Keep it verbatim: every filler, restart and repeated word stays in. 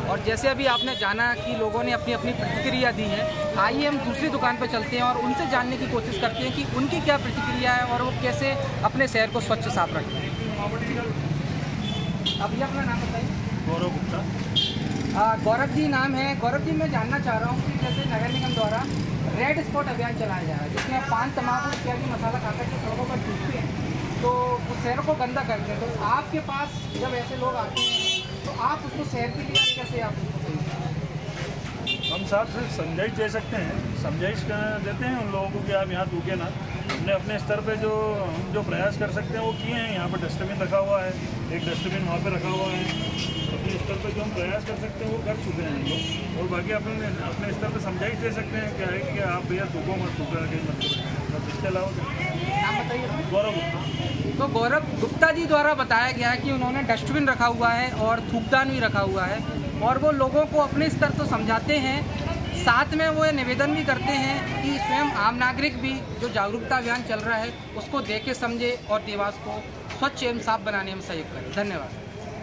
और जैसे अभी आपने जाना कि लोगों ने अपनी अपनी प्रतिक्रिया दी है, आइए हम दूसरी दुकान पर चलते हैं और उनसे जानने की कोशिश करते हैं कि उनकी क्या प्रतिक्रिया है और वो कैसे अपने शहर को स्वच्छ साफ रखते हैं। अभी अपना नाम बताइए। गौरव गुप्ता। गौरव जी नाम है। गौरव जी, मैं जानना चाह रहा हूँ कि जैसे नगर निगम द्वारा रेड स्पॉट अभियान चलाया जा रहा है, जिसमें पान, तम्बाकू इत्यादि मसाला खाकर के सड़कों पर थूकते हैं तो उस शहर को गंदा करते हैं। तो आपके पास जब ऐसे लोग आते हैं तो आप उसको शहर के लिए कैसे आप हम साथ सिर्फ समझाइश दे सकते हैं, समझाइश देते हैं उन लोगों को कि आप यहाँ थूके ना। हमने अपने स्तर पे जो हम जो प्रयास कर सकते हैं वो किए हैं। यहाँ पर डस्टबिन रखा हुआ है, एक डस्टबिन वहाँ पे रखा हुआ है। अपने स्तर पे जो हम प्रयास कर सकते हैं वो कर चुके हैं हम लोग। और बाकी अपने अपने स्तर पे समझाइश दे सकते हैं क्या है कि आप भैया थूको मत, थूका कहीं मत करें। बस इसके अलावा नाम बताइए। गौरव गुप्ता। तो गौरव गुप्ता जी द्वारा बताया गया कि उन्होंने डस्टबिन रखा हुआ है और थूकदान भी रखा हुआ है और वो लोगों को अपने स्तर तो समझाते हैं, साथ में वो ये निवेदन भी करते हैं कि स्वयं आम नागरिक भी जो जागरूकता अभियान चल रहा है उसको देखे समझे और देवास को स्वच्छ एवं साफ बनाने में सहयोग करें। धन्यवाद।